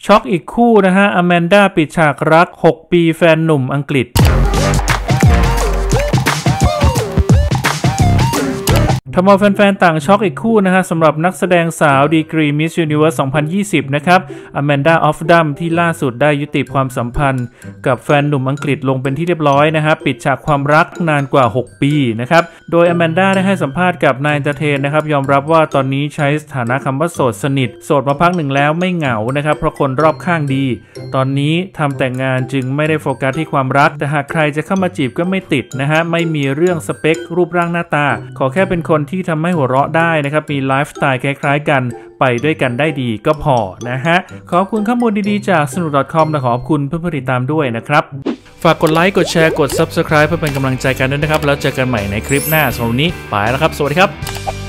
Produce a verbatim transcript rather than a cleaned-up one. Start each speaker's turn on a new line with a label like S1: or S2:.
S1: ช็อกอีกคู่นะฮะอแมนดาปิดฉากรักหกปีแฟนหนุ่มอังกฤษทำเอาแฟนๆต่างช็อกอีกคู่นะฮะสำหรับนักแสดงสาวดีกรีมิสยูนิเวิร์สสองพันยี่สิบนะครับอแมนดาออฟดัมที่ล่าสุดได้ยุติความสัมพันธ์กับแฟนหนุ่มอังกฤษลงเป็นที่เรียบร้อยนะฮะปิดฉากความรักนานกว่าหกปีนะครับโดยอแมนดาได้ให้สัมภาษณ์กับนายเอนเตอร์เทนนะครับยอมรับว่าตอนนี้ใช้สถานะคำว่าโสดสนิทโสดมาพักหนึ่งแล้วไม่เหงานะครับเพราะคนรอบข้างดีตอนนี้ทำแต่งงานจึงไม่ได้โฟกัสที่ความรักแต่หากใครจะเข้ามาจีบก็ไม่ติดนะฮะไม่มีเรื่องสเปครูปร่างหน้าตาขอแค่เป็นคนที่ทำให้หัวเราะได้นะครับมีไลฟ์สไตล์คล้ายๆกันไปด้วยกันได้ดีก็พอนะฮะขอบคุณข้อมูลดีๆจากสนุก .com และขอบคุณเพื่อนๆติดตามด้วยนะครับฝากกดไลค์กดแชร์กด ซับสไครบ์ เพื่อเป็นกำลังใจกันด้วยนะครับแล้วเจอกันใหม่ในคลิปหน้าสำหรับวันนี้ไปแล้วครับสวัสดีครับ